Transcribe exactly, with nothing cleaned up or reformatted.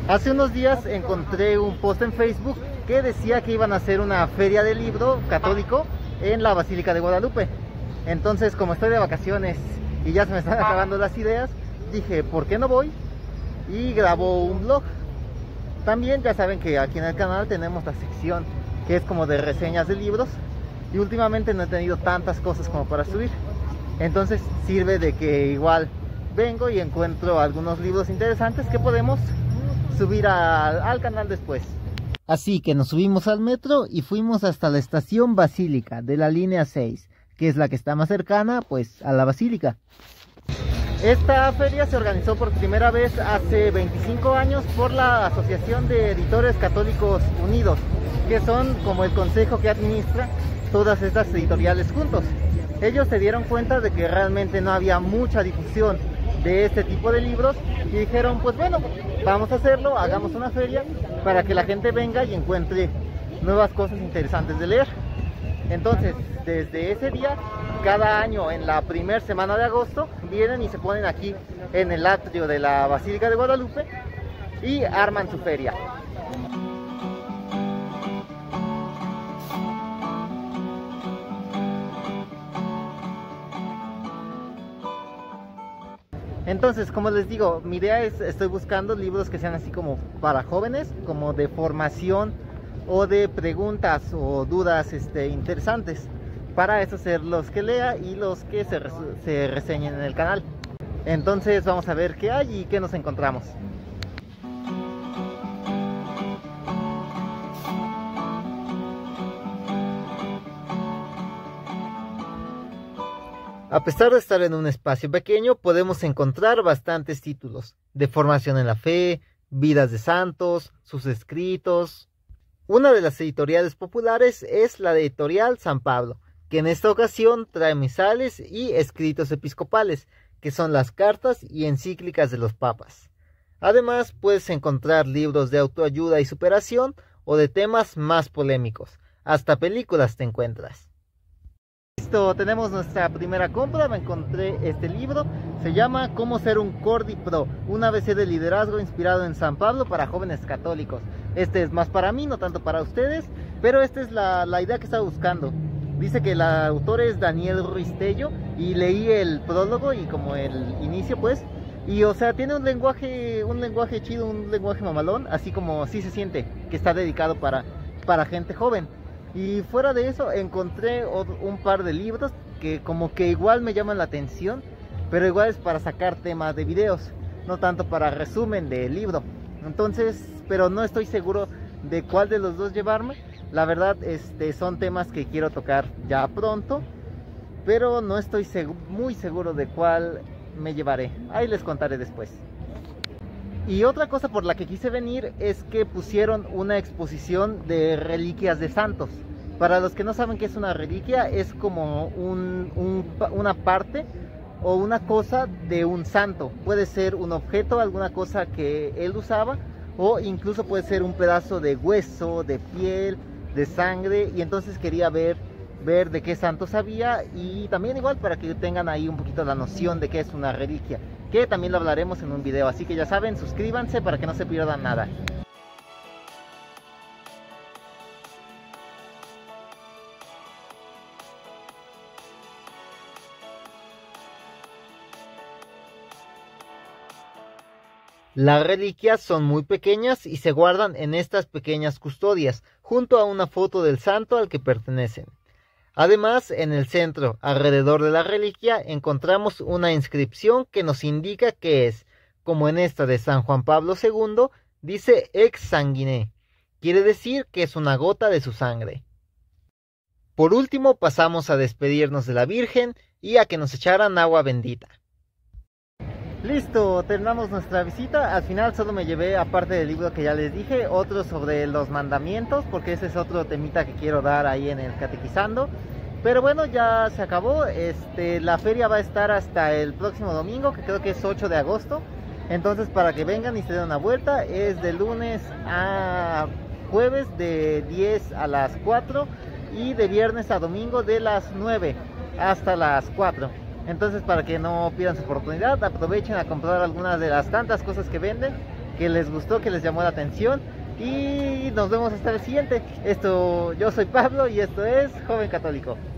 Hace unos días encontré un post en Facebook que decía que iban a hacer una feria del libro católico en la Basílica de Guadalupe. Entonces, como estoy de vacaciones y ya se me están acabando las ideas, dije, ¿por qué no voy? Y grabo un vlog. También ya saben que aquí en el canal tenemos la sección que es como de reseñas de libros, y últimamente no he tenido tantas cosas como para subir. Entonces sirve de que igual vengo y encuentro algunos libros interesantes que podemos subir a, al canal después. Así que nos subimos al metro y fuimos hasta la estación Basílica de la línea seis, que es la que está más cercana pues a la Basílica. Esta feria se organizó por primera vez hace veinticinco años por la Asociación de Editores Católicos Unidos, que son como el consejo que administra todas estas editoriales juntos. Ellos se dieron cuenta de que realmente no había mucha difusión de este tipo de libros y dijeron, pues bueno, vamos a hacerlo, hagamos una feria para que la gente venga y encuentre nuevas cosas interesantes de leer. Entonces, desde ese día, cada año en la primera semana de agosto, vienen y se ponen aquí en el atrio de la Basílica de Guadalupe y arman su feria. Entonces, como les digo, mi idea es, estoy buscando libros que sean así como para jóvenes, como de formación o de preguntas o dudas este, interesantes, para eso ser los que lea y los que se, se reseñen en el canal. Entonces vamos a ver qué hay y qué nos encontramos. A pesar de estar en un espacio pequeño, podemos encontrar bastantes títulos de formación en la fe, vidas de santos, sus escritos. Una de las editoriales populares es la editorial San Pablo, que en esta ocasión trae misales y escritos episcopales, que son las cartas y encíclicas de los papas. Además, puedes encontrar libros de autoayuda y superación o de temas más polémicos. Hasta películas te encuentras. Listo, tenemos nuestra primera compra. Me encontré este libro, se llama Cómo ser un Cordi Pro, un A B C de liderazgo inspirado en San Pablo para jóvenes católicos. Este es más para mí, no tanto para ustedes, pero esta es la, la idea que estaba buscando. Dice que el autor es Daniel Ruiz Tello y leí el prólogo y como el inicio pues, y o sea, tiene un lenguaje, un lenguaje chido, un lenguaje mamalón, así como así se siente, que está dedicado para, para gente joven. Y fuera de eso encontré un par de libros que como que igual me llaman la atención, pero igual es para sacar temas de videos, no tanto para resumen del libro. Entonces, pero no estoy seguro de cuál de los dos llevarme. La verdad, este, son temas que quiero tocar ya pronto, pero no estoy seg- muy seguro de cuál me llevaré. Ahí les contaré después. Y otra cosa por la que quise venir es que pusieron una exposición de reliquias de santos. Para los que no saben qué es una reliquia, es como un, un, una parte o una cosa de un santo. Puede ser un objeto, alguna cosa que él usaba, o incluso puede ser un pedazo de hueso, de piel, de sangre. Y entonces quería ver, ver de qué santo sabía, y también igual para que tengan ahí un poquito la noción de qué es una reliquia, que también lo hablaremos en un video. Así que ya saben, suscríbanse para que no se pierdan nada. Las reliquias son muy pequeñas y se guardan en estas pequeñas custodias, junto a una foto del santo al que pertenecen. Además, en el centro, alrededor de la reliquia, encontramos una inscripción que nos indica que es, como en esta de San Juan Pablo segundo, dice ex sanguine, quiere decir que es una gota de su sangre. Por último, pasamos a despedirnos de la Virgen y a que nos echaran agua bendita. Listo, terminamos nuestra visita. Al final solo me llevé, aparte del libro que ya les dije, otro sobre los mandamientos, porque ese es otro temita que quiero dar ahí en el Catequizando. Pero bueno, ya se acabó. Este, la feria va a estar hasta el próximo domingo, que creo que es ocho de agosto. Entonces, para que vengan y se den una vuelta, es de lunes a jueves de diez a las cuatro y de viernes a domingo de las nueve hasta las cuatro. Entonces, para que no pierdan su oportunidad, aprovechen a comprar algunas de las tantas cosas que venden, que les gustó, que les llamó la atención. Y nos vemos hasta el siguiente. Esto, yo soy Pablo y esto es Joven Católico.